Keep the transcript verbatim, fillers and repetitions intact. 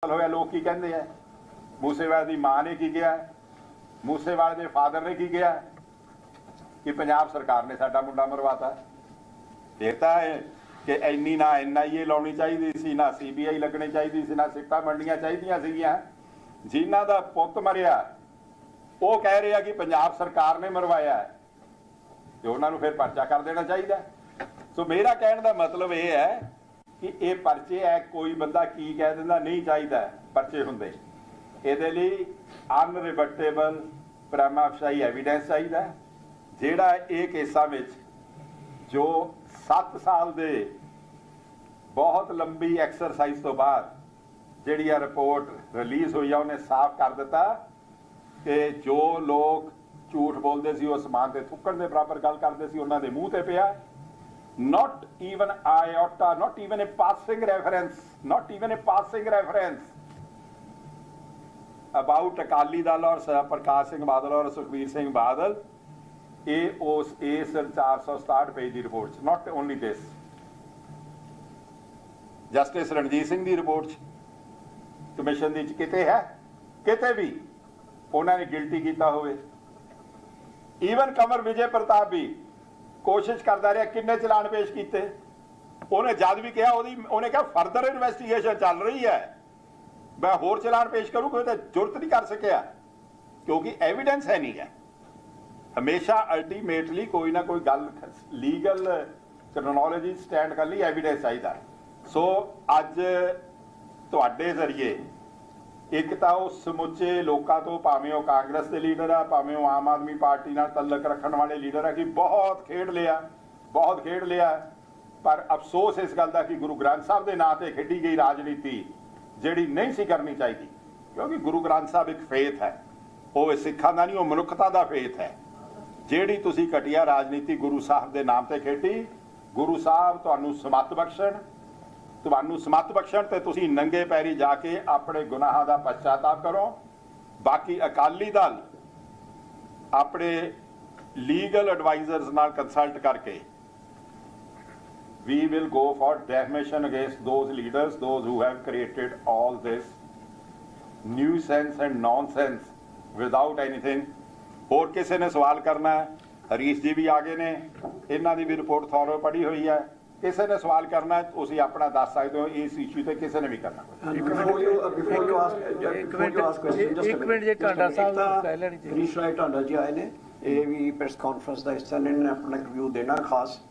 Cancel होया लोग की कहते हैं, मूसेवाले की मां ने की किया, मूसेवाले के फादर ने की किया कि पंजाब सरकार ने साडा मुंडा मरवाता। फिर तो है कि इन्नी ना एन आई ए लाउनी चाहिए सी, ना सी बी आई लगनी चाहिए सी, ना सिफ्टां बननियां चाहिए सीगियां। जिन्हां दा पुत्त मरिया वो कह रहे कि पंजाब सरकार ने मरवाया है, तो उन्होंने फिर परचा कर देना चाहिए। सो मेरा कहने का मतलब ये है कि ये परचे है, कोई बंदा की कह दिंदा नहीं चाहिए परचे हुंदे, इहदे लई अनरिबटेबल प्राइमा फेसी एविडेंस चाहिए, जिहड़ा ये केसां विच जो सत्त साल दे बहुत लंबी एक्सरसाइज तो बाद जिहड़ी रिपोर्ट रिलीज़ हुई है उन्हें साफ कर दिता कि जो लोग झूठ बोलते सी उस समान से थुक्कण के बराबर गल करते सी उन्हां दे मूँह ते पिया। Not even iota, not even a passing reference, not even a passing reference about Akali Dal और प्रकाश सिंह बादल और सुखबीर सिंह बादल, ये उस इस चार सौ सताहठ पेज की report, not only this, justice Ranjit Singh की रिपोर्ट कमिशन की किते है, किते भी उन्होंने गिल्टी किया होवे। ईवन कंवर विजय प्रताप भी कोशिश करता रहा, किन्ने चलान पेश किए, उन्हें जद भी कहा उन्हें कहा फर्दर इन्वेस्टिगेशन चल रही है, मैं होर चलान पेश करूँ, कोई तो जुर्त नहीं कर सकिया क्योंकि एविडेंस है नहीं है। हमेशा अल्टीमेटली कोई ना कोई गल लीगल क्रनोलॉजी स्टैंड कर ली एविडेंस चाहिए। सो अज तुहाडे जरिए एक तो उस समुचे लोगों तो भावें वो कांग्रेस के लीडर है, भावें वो आम आदमी पार्टी नाल तलक रखने वाले लीडर है कि बहुत खेड लिया, बहुत खेड लिया, पर अफसोस इस गल का कि गुरु ग्रंथ साहब के नाम से खेडी गई राजनीति जिहड़ी नहीं सी करनी चाहिए, क्योंकि गुरु ग्रंथ साहब एक फेथ है, वो सिखां दा नहीं, वो मनुखता का फेथ है। जिहड़ी तुसीं घटिया राजनीति गुरु साहब के नाम से खेडी, गुरु साहब तुहानूं समत बख्शण, तुहानूं समत बख्शण ते तुसीं नंगे पैरी जाके अपने गुनाहां दा पश्चाताप करो। बाकी अकाली दल अपने लीगल एडवाइजर्स नाल कंसल्ट करके we will go for defamation against those leaders, those who have created all this nuisance and nonsense without anything। और किसी ने सवाल करना है, हरीश जी भी आगे ने, इन्हों की भी रिपोर्ट थोरो पढ़ी हुई है, किसी ने सवाल करना है तुसीं अपना दस सकते हो, इस इशू से किसी ने भी करना। हरीश राय टांडा जी आए ने, ये भी प्रेस कॉन्फ्रेंस का हिस्सा ने, अपना रिव्यू देना खास